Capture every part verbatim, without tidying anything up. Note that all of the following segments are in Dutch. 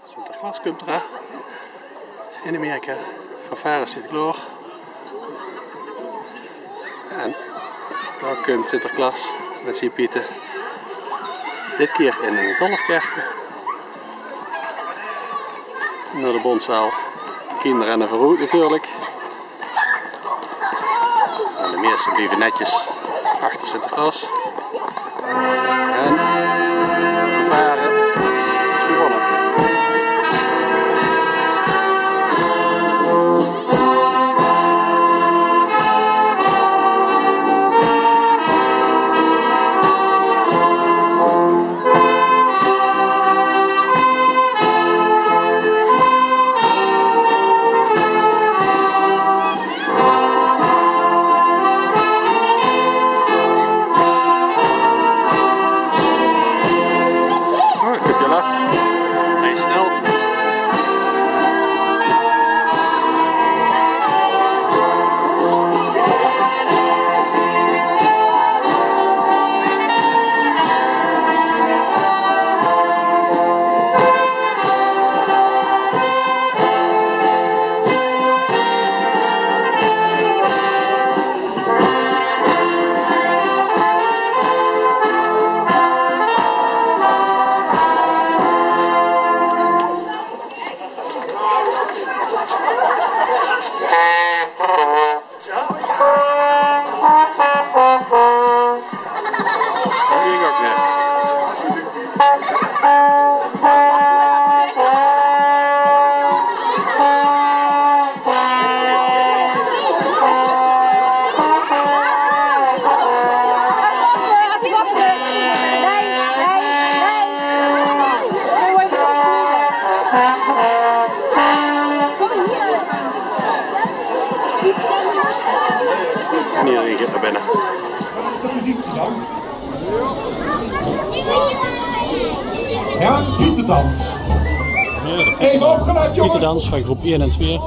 Sinterklaas komt eraan. In Amerika. Fanfare Sinterklaas. En daar komt Sinterklaas met zijn pieten. Dit keer in een golfkerkje. Naar de bondzaal. Kinderen en een vrouw natuurlijk. En de meesten blijven netjes achter Sinterklaas. En de fanfare is begonnen. En iedereen gaat naar binnen. Ja, Pieterdans. Even opgeluid, jongens. Pieterdans van groep één en twee.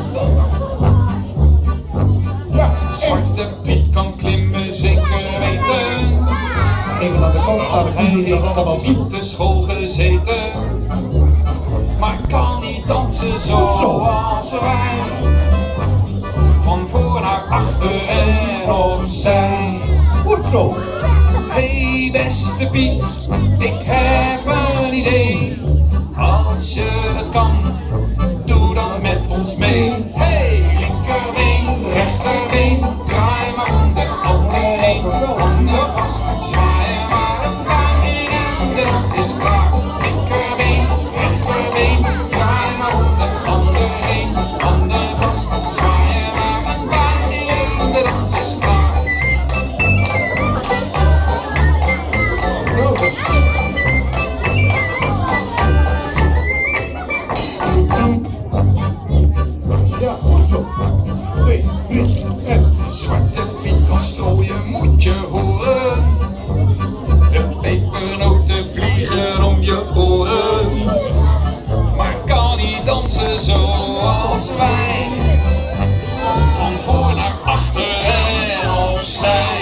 Ja, Zwarte Piet kan klimmen, zeker weten. even aan de kant staan. Hij heeft op Pietenschool gezeten. Maar kan niet dansen zoals wij. Van voor naar achter en opzij. Goed zo. Hey beste Piet, ik heb een idee. Als je het kan, doe dan met ons mee. Hey, linkerbeen, rechterbeen, draai maar om de ander heen. Handen vast, zwaaien maar een buiging en de dans is klaar. Linkerbeen, rechterbeen, draai maar om de ander heen. Handen vast, zwaaien maar een buiging en de dans is klaar. Ja, goed zo. Twee, drie, en. Zwarte Piet kan strooien, moet je horen. De pepernoten vliegen om je oren. Maar kan niet dansen zoals wij. Van voor naar achter en opzij.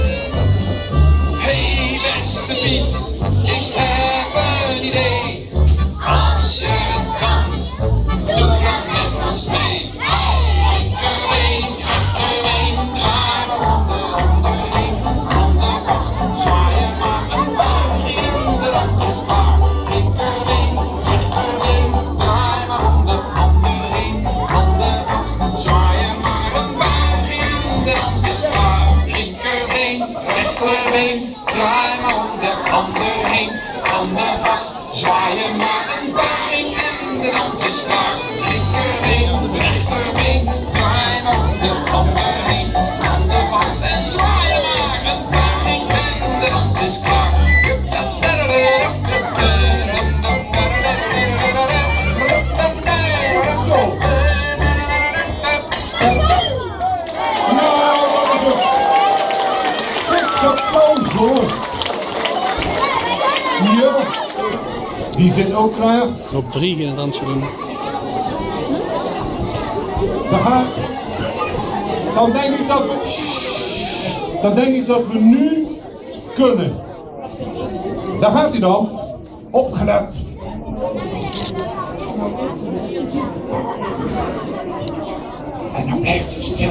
Hey beste Piet, ik heb een idee. Als je het kan, doe dan met ons mee. Linkerbeen, rechterbeen, draai maar om de ander heen. Handen vast, zwaaien maar een buiging en de dans is klaar. Linkerbeen, rechterbeen, draai maar om de ander heen. Handen vast, zwaaien maar een buiging en de dans is klaar. Linkerbeen, rechterbeen, draai maar om de ander heen. Handen vast, zwaaien maar een buiging en de dans is klaar. Linkerbeen, rechterbeen, draai maar om de ander heen. Handen vast en zwaaien maar een buiging en de dans is klaar. Applaus hoor. Hier. Die zit ook klaar. Groep drie gaan het dansje doen. Dan gaan. Dan denk ik dat we. Dan denk ik dat we nu kunnen. Daar gaat hij dan. Opgelet. En dan blijft het stil.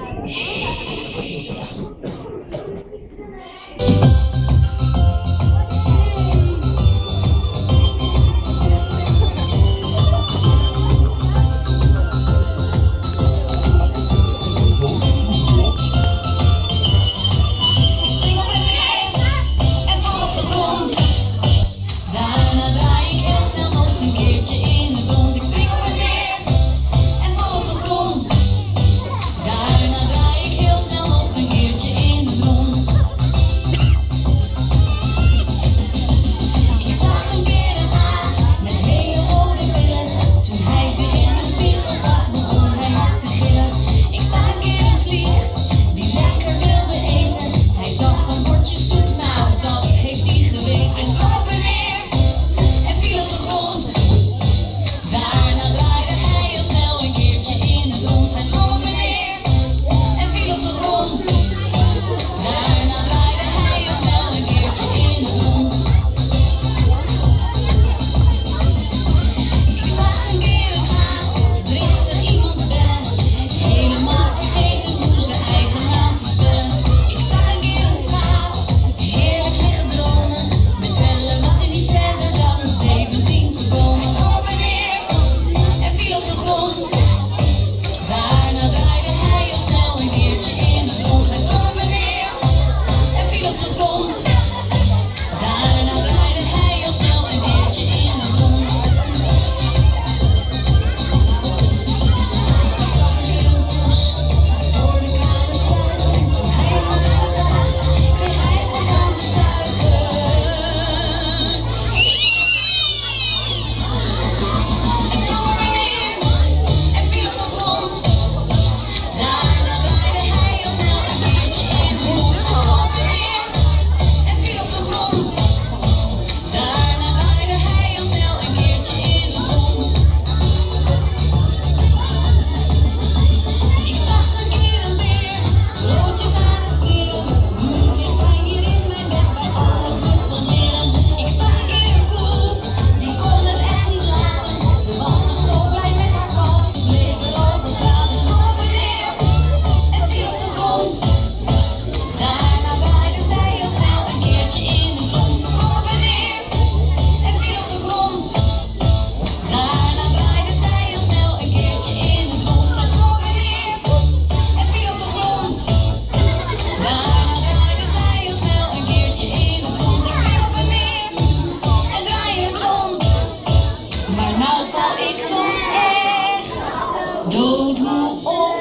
doodmoe op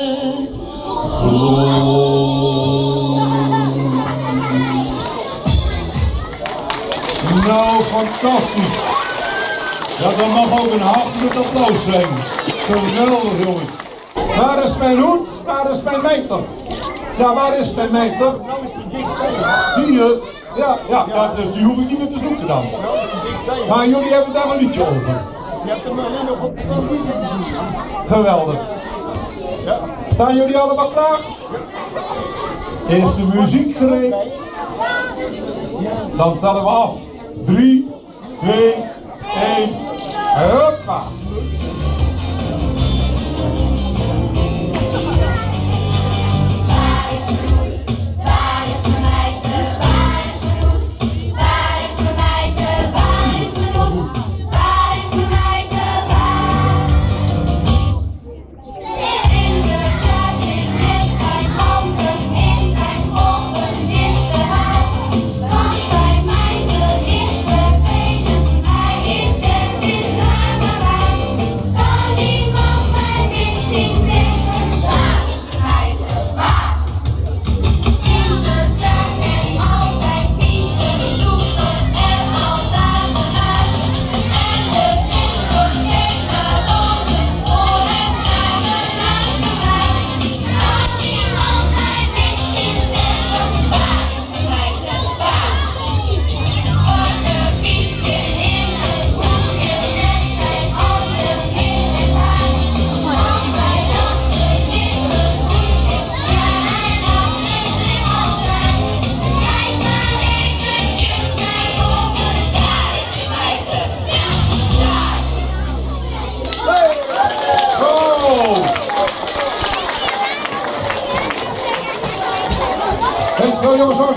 de grond. Nou, fantastisch. Ja, dat mag ook een hartelijk applaus zijn. Geweldig, jongens. Waar is mijn hoed? Waar is mijn meter? Ja, waar is mijn meter? Nou is die dik bij. Die, uh, ja, ja, ja, dus die hoef ik niet meer te zoeken dan. Nou is die dik bij. Maar jullie hebben daar een liedje over. Je hebt hem alleen nog op de televisie gezien. Geweldig. Ja. Staan jullie allemaal klaar? Is de muziek gereed? Dan tellen we af. drie, twee, één, hoppa! Hij is er, is maar waar.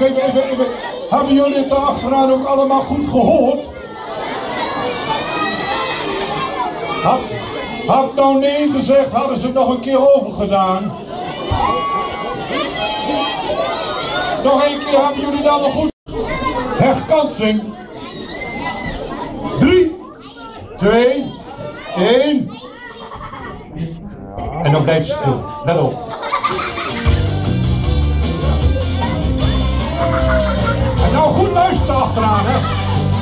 Wacht even, even, even. Hebben jullie het daar achteraan ook allemaal goed gehoord? Had, had nou nee gezegd, hadden ze het nog een keer overgedaan. Nog een keer, hebben jullie dat wel goed? Herkansing. drie, twee, één. En dan blijf je stil. Let op. En nou goed luisteren achteraan, hè.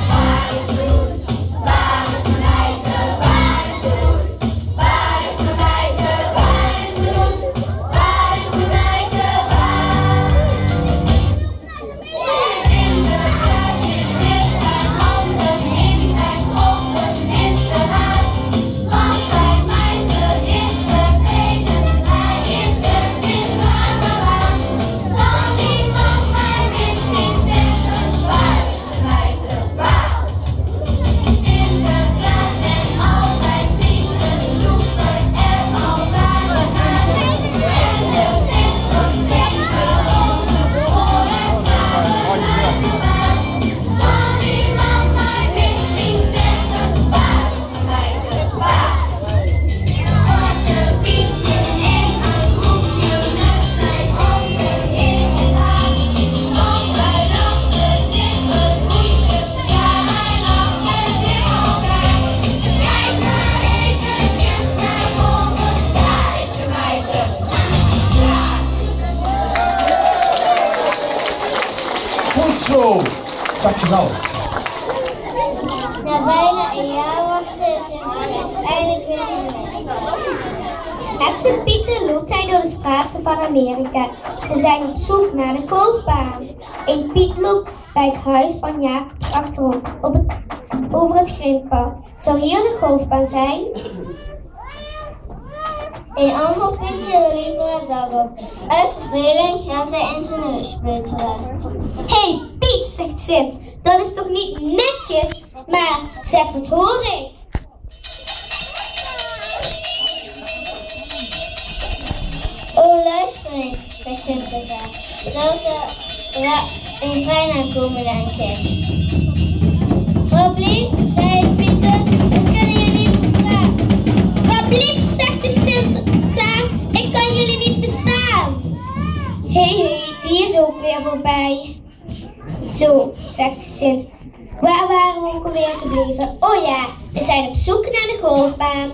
Zo, dankjewel. Na bijna een jaar wachten is Sinterklaas eindelijk weer geweest. Met zijn pieten loopt hij door de straten van Amerika. Ze zijn op zoek naar de golfbaan. Een Piet loopt bij het huis van Jaap achterom op het, over het grindpad. Zou hier de golfbaan zijn? Een ander Pietje wil liever het dak op. Uit verveling gaat hij in zijn neus peuteren. Hé hey, Piet, zegt Sint, dat is toch niet netjes, maar zeg, wat hoor ik? Oh, luister eens, zegt Sinterklaas. Dat er een trein aankomen, denk ik. Wat blieft, zei Pieter, we kunnen je niet verstaan. Wat blieft, zegt de Sinterklaas, ik kan jullie niet verstaan. Hé, hey, hey, die is ook weer voorbij. Zo, zegt de Sint. Waar waren we ook alweer gebleven? Oh ja, we zijn op zoek naar de golfbaan.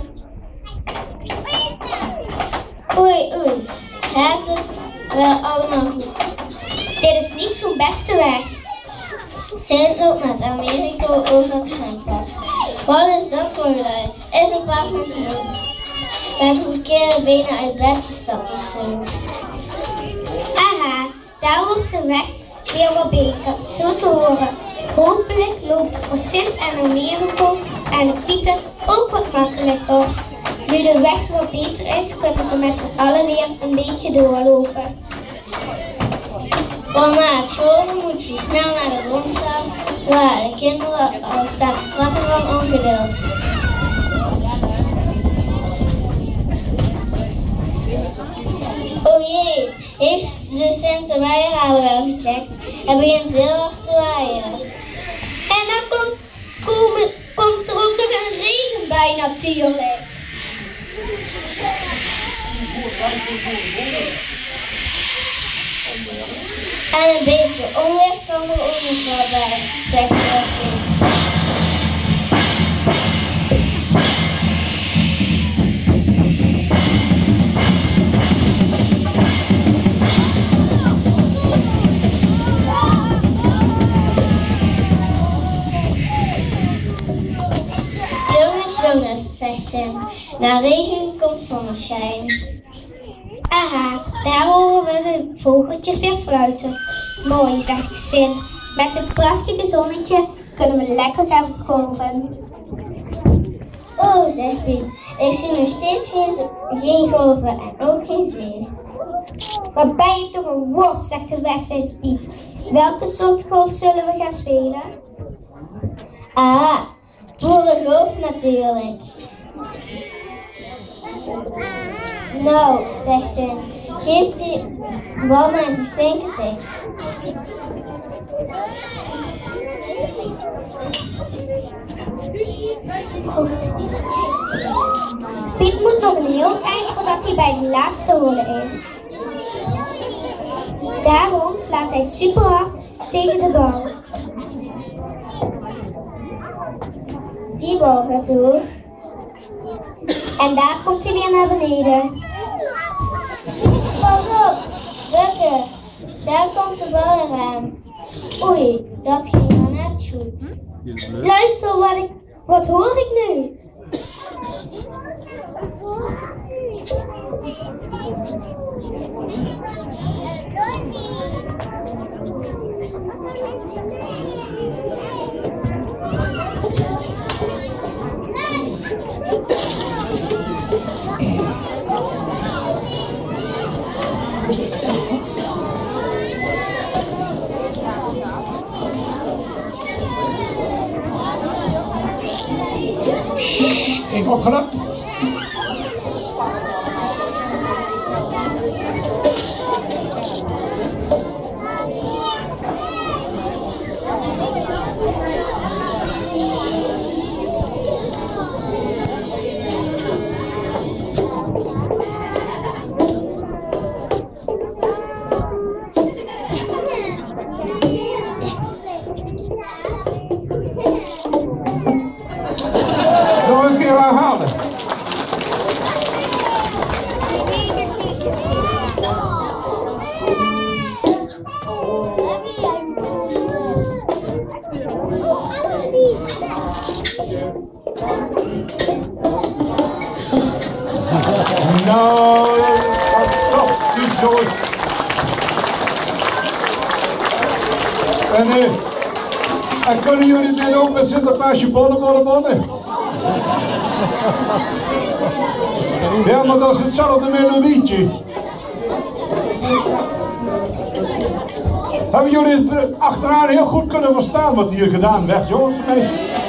Oei, oei. Gaat het wel allemaal goed? Dit is niet zo'n beste weg. Sint loopt met Amerika over het grindpad. Wat is dat voor geluid? Is het wat met de moed? Met de verkeerde benen uit bed gestapt of zo? Aha, daar wordt de weg weer wat beter, zo te horen. Hopelijk loopt het voor Sint en Americo en de Pieten ook wat makkelijker. Nu de weg wat beter is, kunnen ze met z'n allen weer een beetje doorlopen. Want na het scholen moet je snel naar de rondzaal, waar de kinderen al staan te trappen van ongeduld. Oh jee, heeft de Sint de Meijerhalen wel gecheckt? Hij begint heel hard te waaien. En dan komt, kom, komt er ook nog een regenbui natuurlijk. En een beetje onweer kan er ook nog wel bij, zegt de Sint. Jongens, zegt Sint, na regen komt zonneschijn. Aha, daar horen we de vogeltjes weer fluiten. Mooi, zegt Sint, met het prachtige zonnetje kunnen we lekker gaan golven. Oh, zegt Piet, ik zie nog steeds geen, geen golven en ook geen zee. Wat ben je toch een worst, zegt de wegwijs Piet. Welke soort golf zullen we gaan spelen? Ah, boerengolf natuurlijk. Nou, zegt Sint, Geef die bal maar eens een flinke tik. Goed. Piet moet nog een heel eind voordat hij bij de laatste horde is. Daarom slaat hij super hard tegen de bal. Die bal gaat door. En daar komt hij weer naar beneden. Pas op, Rukke. Daar komt de bal eraan. Oei, dat ging wel net goed. Luister, wat, ik, wat hoor ik nu? Ik opgelukt. Nog een keer herhalen. Nou, fantastisch hoor. En, eh, en kunnen jullie dit ook met Sinterklaasje bonnen, bonnen, bonnen? Ja, maar dat is hetzelfde melodietje. Hebben jullie het achteraan heel goed kunnen verstaan wat hier gedaan werd, jongens? Nee.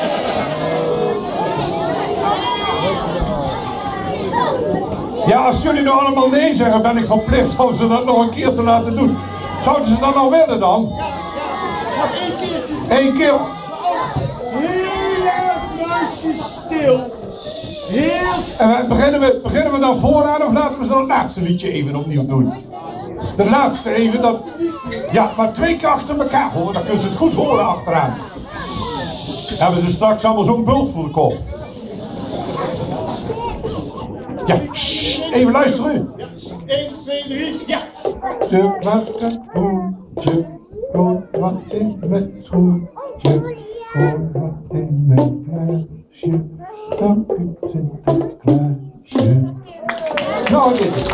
Ja, als jullie nou allemaal nee zeggen, ben ik verplicht om ze dat nog een keer te laten doen. Zouden ze dat nou willen dan? Eén keer. Heel erg muisje stil. Heel En uh, beginnen, we, beginnen we dan vooraan of laten we ze dan het laatste liedje even opnieuw doen? De laatste even, dat... Ja, maar twee keer achter elkaar hoor, dan kunnen ze het goed horen achteraan. Hebben ze straks allemaal zo'n bult voor de kop. Ja, shh, even luisteren. Ja, één, twee, drie, ja. Ze was een hoedje, voor wat in mijn schoentje, voor wat in mijn huisje, dank u Sinterklaasje. Nou, dit is.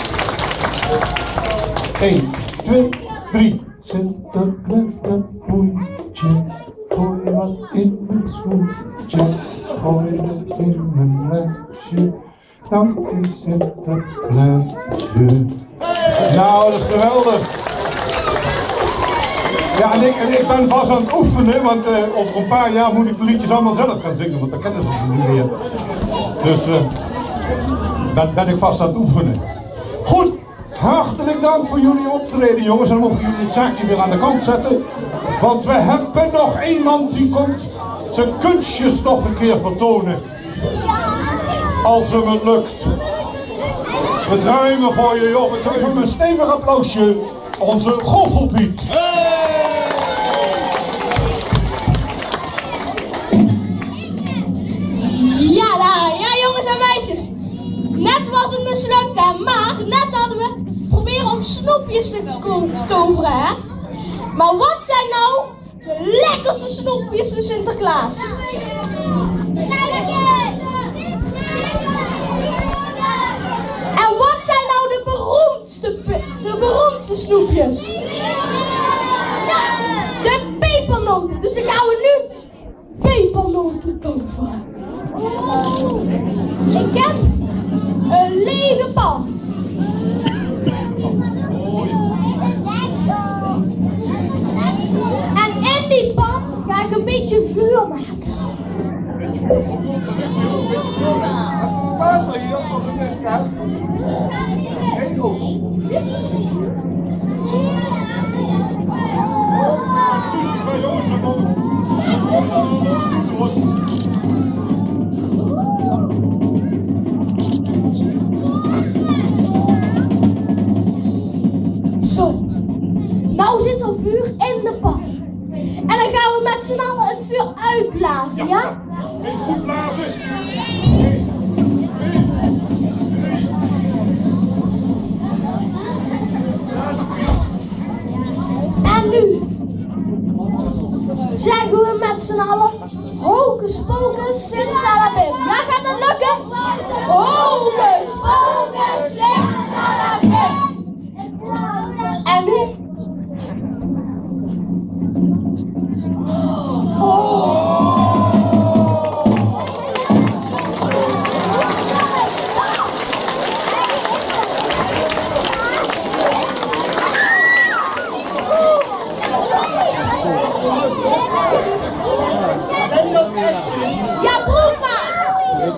één, twee, drie. Sinterklaas een hoedje, voor wat in mijn schoentje, voor wat in mijn huisje. Dank u Sinterklaasje. Nou, dat is geweldig. Ja, en ik, en ik ben vast aan het oefenen, want uh, over een paar jaar moet ik de liedjes allemaal zelf gaan zingen, want dan kennen ze ze niet meer. Dus uh, ben, ben ik vast aan het oefenen. Goed, hartelijk dank voor jullie optreden, jongens. En dan mogen jullie het zaakje weer aan de kant zetten. Want we hebben nog iemand die komt zijn kunstjes nog een keer vertonen. Als hem het lukt. We duimen voor je, joh. We geven hem een stevig applausje. Onze Goochelpiet. Ja, la, ja jongens en meisjes. Net was het mislukt, hè, maar net hadden we proberen om snoepjes te toveren, hè. Maar wat zijn nou de lekkerste snoepjes voor Sinterklaas? En wat zijn nou de beroemdste, de beroemdste snoepjes? De pepernoten. Dus dan gaan we nu pepernoten toveren. Ik heb een lege pan. En in die pan ga ik een beetje vuur maken. Willem. Ja, gaat dat lukken? Focus, focus, en nu? Ja, proef maar!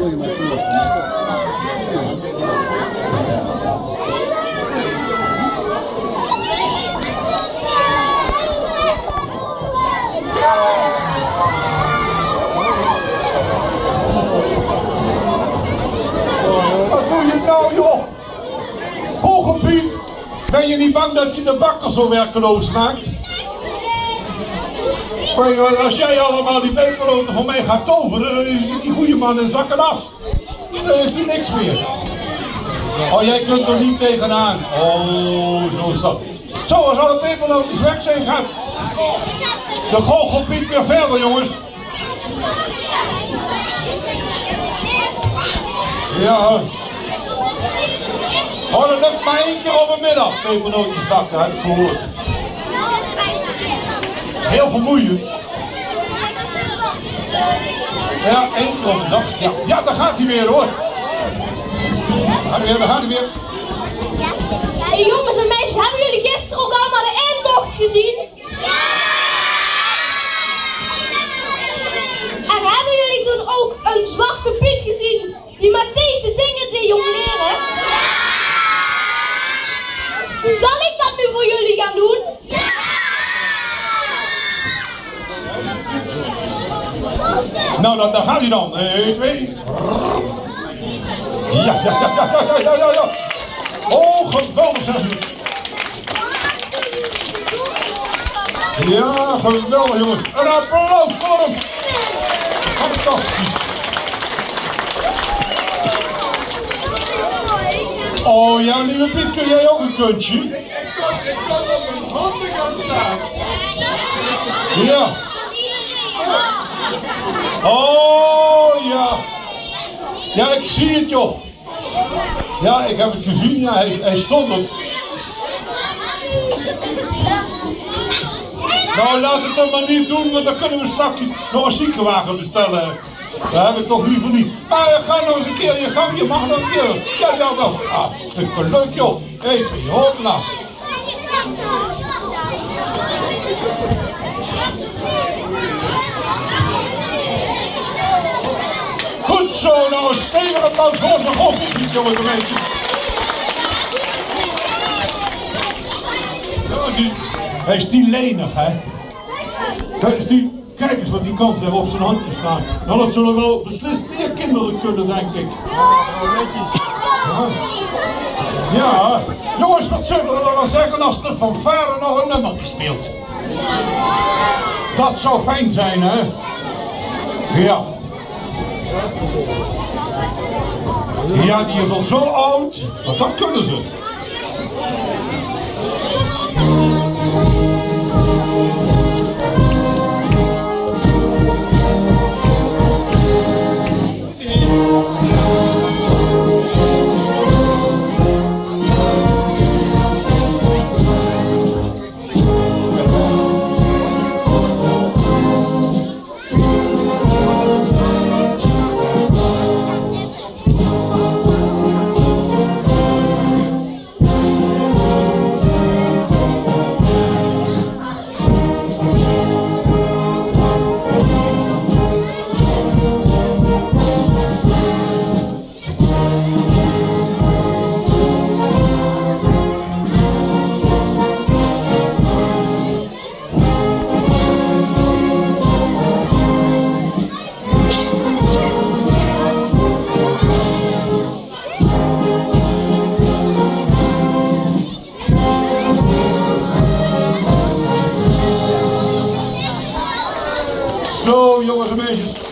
Wat doe je nou, joh? Vogelpiet, ben je niet bang dat je de bakker zo werkeloos maakt? Maar als jij allemaal die pepernoten voor mij gaat toveren, dan is die goede man een zak en as. Dan is die niks meer. Oh, jij kunt er niet tegenaan. Oh, zo is dat. Zo, als alle pepernootjes weg zijn, gaat de goochelpiet weer verder, jongens. Ja. Oh, dat lukt maar één keer op een middag. Pepernootjes bakken, heb ik gehoord. Heel vermoeiend. Ja, één keer op een dag. Ja, ja, daar gaat hij weer, hoor. Daar gaat hij weer, daar gaat hij weer. Hey, jongens en meisjes, hebben jullie gisteren ook allemaal de intocht gezien? Ja! En hebben jullie toen ook een zwarte Piet gezien die met deze dingen deed jongleren? Ja! Zal ik dat nu voor jullie gaan doen? Ja! Nou, dan, dan gaat hij dan. één, twee. Ja, ja, ja, ja, ja, ja, ja, ja. Oh, geweldig, zeg je. Ja, geweldig, jongens. Een applaus voor hem. Fantastisch. Oh ja, lieve Piet, kun jij ook een kunstje? Ik kan, ik kan op mijn handen gaan staan. Ja. Oh ja. Ja, ik zie het, joh. Ja, ik heb het gezien. Ja, hij, hij stond er. Nou, laat het dan maar niet doen, want dan kunnen we straks nog een ziekenwagen bestellen. Dat heb ik toch liever niet. Maar uh, ga nog eens een keer in je gang, je mag nog een keer. Ja, ja, wel. Ah, hartstikke leuk, joh. één, twee, hopla. Goed zo, nou een stevig applaus voor onze godsdienst, jongens en meisjes. Ja, die, hij is die lenig, hè. Kijk eens, die, kijk eens wat die kans heeft op zijn handje staan. Nou, dat zullen wel beslist meer kinderen kunnen, denk ik. Ja, ja. Jongens, wat zullen we dan wel zeggen als de fanfare nog een nummer speelt? Dat zou fijn zijn, hè. Ja. Ja, die is al zo oud, maar dat kunnen ze. Zo, jongens en meisjes,